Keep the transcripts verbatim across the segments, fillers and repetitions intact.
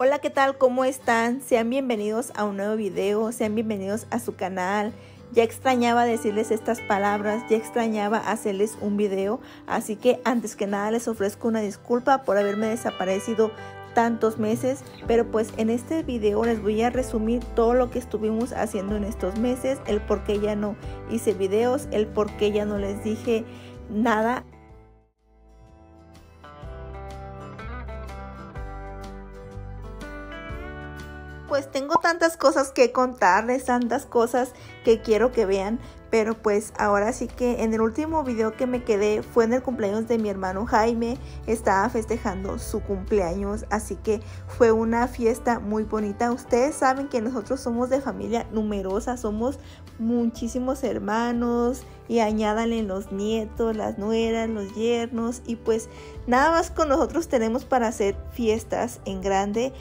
Hola, ¿qué tal? ¿Cómo están? Sean bienvenidos a un nuevo video, sean bienvenidos a su canal. Ya extrañaba decirles estas palabras, ya extrañaba hacerles un video, así que antes que nada les ofrezco una disculpa por haberme desaparecido tantos meses, pero pues en este video les voy a resumir todo lo que estuvimos haciendo en estos meses, el por qué ya no hice videos, el por qué ya no les dije nada. Pues tengo tantas cosas que contarles, tantas cosas que quiero que vean, pero pues ahora sí que en el último video que me quedé fue en el cumpleaños de mi hermano Jaime. Estaba festejando su cumpleaños, así que fue una fiesta muy bonita. Ustedes saben que nosotros somos de familia numerosa, somos muchísimos hermanos y añádanle los nietos, las nueras, los yernos, y pues nada más con nosotros tenemos para hacer fiestas en grande.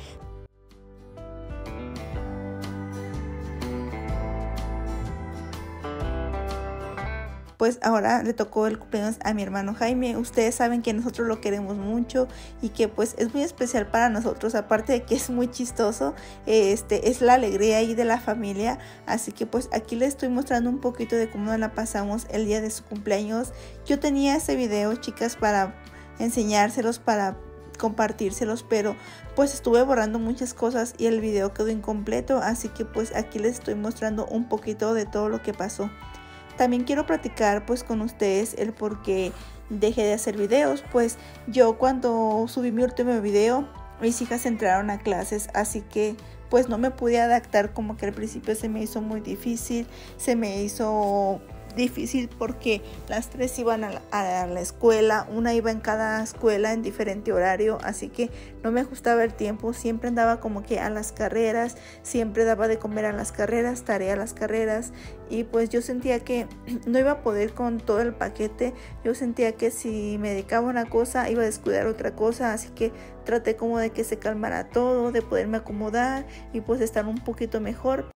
Pues ahora le tocó el cumpleaños a mi hermano Jaime. Ustedes saben que nosotros lo queremos mucho y que pues es muy especial para nosotros, aparte de que es muy chistoso, este es la alegría ahí de la familia. Así que pues aquí les estoy mostrando un poquito de cómo la pasamos el día de su cumpleaños. Yo tenía ese video, chicas, para enseñárselos, para compartírselos, pero pues estuve borrando muchas cosas y el video quedó incompleto, así que pues aquí les estoy mostrando un poquito de todo lo que pasó. También quiero platicar pues con ustedes el por qué dejé de hacer videos. Pues yo cuando subí mi último video, mis hijas entraron a clases, así que pues no me pude adaptar, como que al principio se me hizo muy difícil, se me hizo difícil porque las tres iban a la, a la escuela, una iba en cada escuela en diferente horario, así que no me ajustaba el tiempo, siempre andaba como que a las carreras, siempre daba de comer a las carreras, tarea a las carreras, y pues yo sentía que no iba a poder con todo el paquete. Yo sentía que si me dedicaba a una cosa iba a descuidar otra cosa, así que traté como de que se calmara todo, de poderme acomodar y pues estar un poquito mejor.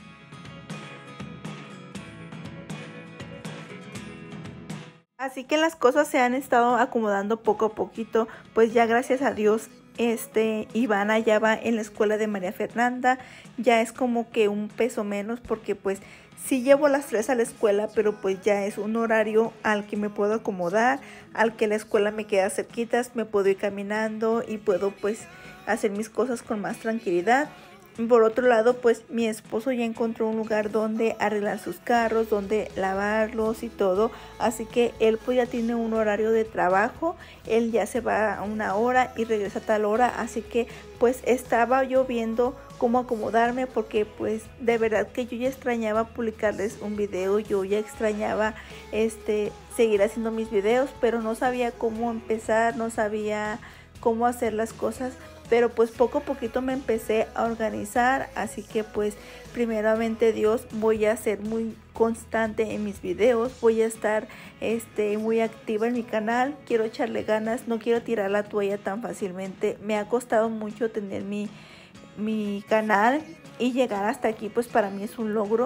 Así que las cosas se han estado acomodando poco a poquito, pues ya gracias a Dios este Ivana ya va en la escuela de María Fernanda, ya es como que un peso menos, porque pues sí llevo las tres a la escuela, pero pues ya es un horario al que me puedo acomodar, al que la escuela me queda cerquitas, me puedo ir caminando y puedo pues hacer mis cosas con más tranquilidad. Por otro lado, pues mi esposo ya encontró un lugar donde arreglar sus carros, donde lavarlos y todo, así que él pues ya tiene un horario de trabajo, él ya se va a una hora y regresa a tal hora, así que pues estaba yo viendo cómo acomodarme, porque pues de verdad que yo ya extrañaba publicarles un video, yo ya extrañaba este seguir haciendo mis videos, pero no sabía cómo empezar, no sabía cómo hacer las cosas. Pero pues poco a poquito me empecé a organizar, así que pues primeramente Dios voy a ser muy constante en mis videos, voy a estar este, muy activa en mi canal, quiero echarle ganas, no quiero tirar la toalla tan fácilmente. Me ha costado mucho tener mi, mi canal y llegar hasta aquí, pues para mí es un logro.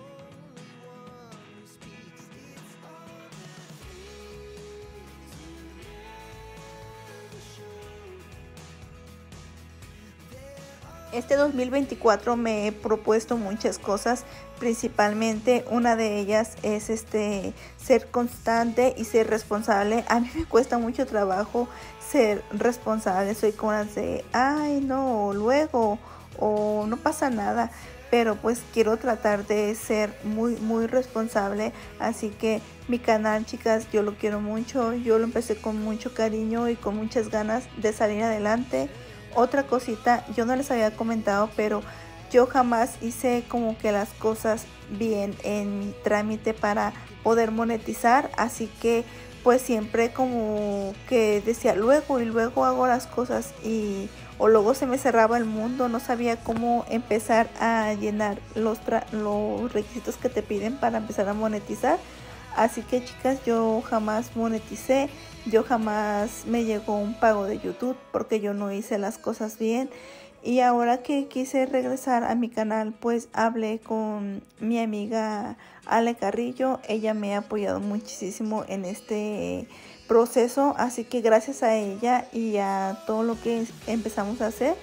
Este dos mil veinticuatro me he propuesto muchas cosas, principalmente una de ellas es este ser constante y ser responsable. A mí me cuesta mucho trabajo ser responsable, soy como las de ay no, luego o no pasa nada, pero pues quiero tratar de ser muy muy responsable. Así que mi canal, chicas, yo lo quiero mucho, yo lo empecé con mucho cariño y con muchas ganas de salir adelante. Otra cosita, yo no les había comentado, pero yo jamás hice como que las cosas bien en mi trámite para poder monetizar, así que pues siempre como que decía luego y luego hago las cosas y o luego se me cerraba el mundo, no sabía cómo empezar a llenar los, los requisitos que te piden para empezar a monetizar. Así que, chicas, yo jamás moneticé, yo jamás me llegó un pago de YouTube porque yo no hice las cosas bien. Y ahora que quise regresar a mi canal, pues hablé con mi amiga Ale Carrillo. Ella me ha apoyado muchísimo en este proceso, así que gracias a ella y a todo lo que empezamos a hacer,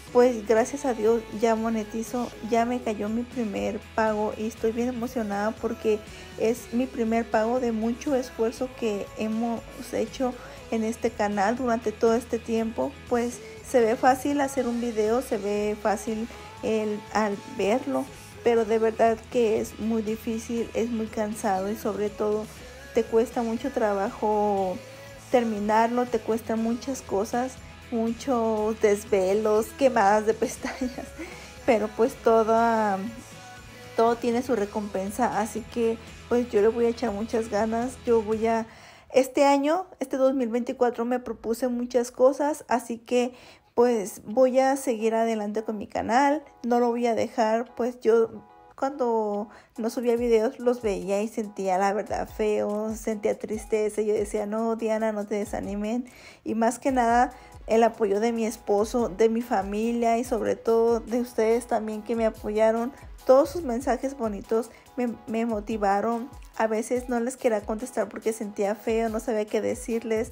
pues gracias a Dios ya monetizo, ya me cayó mi primer pago y estoy bien emocionada porque es mi primer pago de mucho esfuerzo que hemos hecho en este canal durante todo este tiempo. Pues se ve fácil hacer un video, se ve fácil el, al verlo, pero de verdad que es muy difícil, es muy cansado y sobre todo te cuesta mucho trabajo terminarlo, te cuesta muchas cosas, muchos desvelos, quemadas de pestañas, pero pues todo, todo tiene su recompensa, así que pues yo le voy a echar muchas ganas. Yo voy a, este año, este dos mil veinticuatro me propuse muchas cosas, así que pues voy a seguir adelante con mi canal, no lo voy a dejar. Pues yo cuando no subía videos los veía y sentía la verdad feo, sentía tristeza. Yo decía, no, Diana, no te desanimen. Y más que nada el apoyo de mi esposo, de mi familia y sobre todo de ustedes también que me apoyaron. Todos sus mensajes bonitos me, me motivaron. A veces no les quería contestar porque sentía feo, no sabía qué decirles.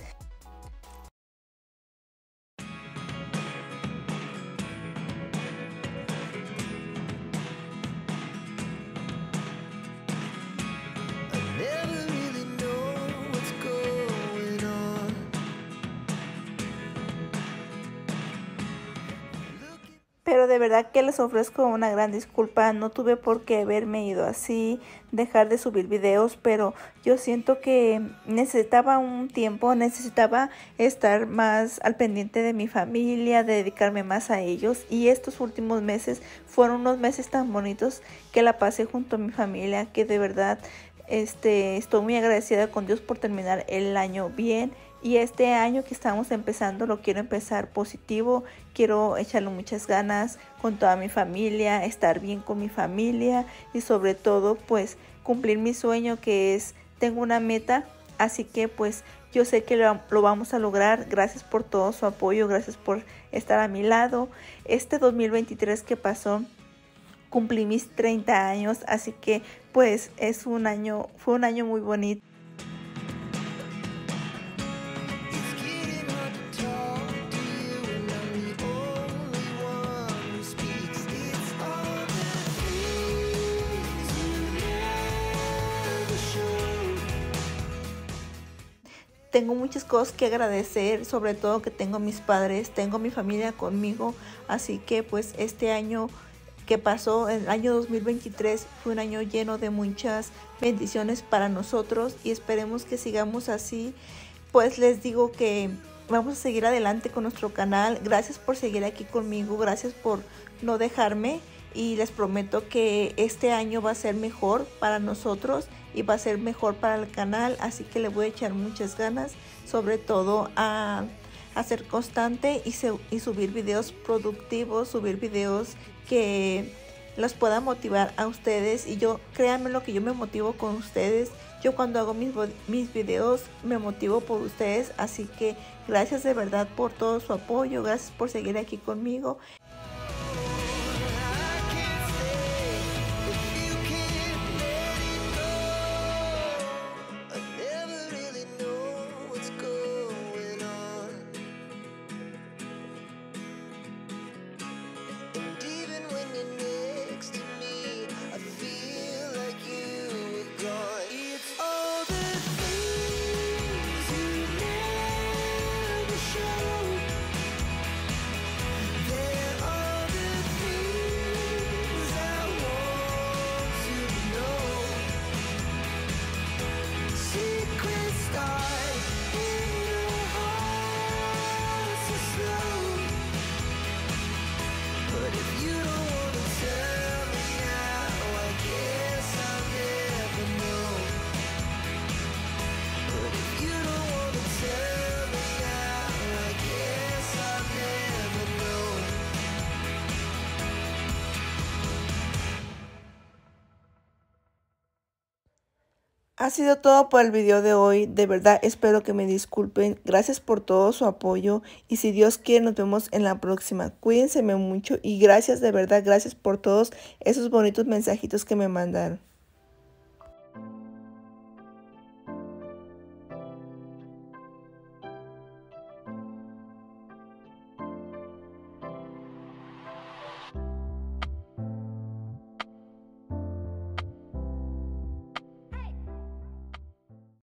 Pero de verdad que les ofrezco una gran disculpa, no tuve por qué haberme ido así, dejar de subir videos, pero yo siento que necesitaba un tiempo, necesitaba estar más al pendiente de mi familia, de dedicarme más a ellos, y estos últimos meses fueron unos meses tan bonitos que la pasé junto a mi familia, que de verdad este, estoy muy agradecida con Dios por terminar el año bien. Y este año que estamos empezando lo quiero empezar positivo, quiero echarle muchas ganas con toda mi familia, estar bien con mi familia y sobre todo pues cumplir mi sueño, que es, tengo una meta, así que pues yo sé que lo, lo vamos a lograr. Gracias por todo su apoyo, gracias por estar a mi lado. Este dos mil veintitrés que pasó, cumplí mis treinta años, así que pues es un año, fue un año muy bonito. Tengo muchas cosas que agradecer, sobre todo que tengo mis padres, tengo mi familia conmigo, así que pues este año que pasó, el año dos mil veintitrés, fue un año lleno de muchas bendiciones para nosotros y esperemos que sigamos así. Pues les digo que vamos a seguir adelante con nuestro canal. Gracias por seguir aquí conmigo, gracias por no dejarme y les prometo que este año va a ser mejor para nosotros y va a ser mejor para el canal, así que le voy a echar muchas ganas, sobre todo a, a ser constante y, se, y subir videos productivos, subir videos que los pueda motivar a ustedes. Y yo, créanme lo que yo me motivo con ustedes. Yo cuando hago mis, mis videos me motivo por ustedes, así que gracias de verdad por todo su apoyo, gracias por seguir aquí conmigo. Ha sido todo por el video de hoy. De verdad espero que me disculpen. Gracias por todo su apoyo. Y si Dios quiere nos vemos en la próxima. Cuídense mucho y gracias de verdad. Gracias por todos esos bonitos mensajitos que me mandaron.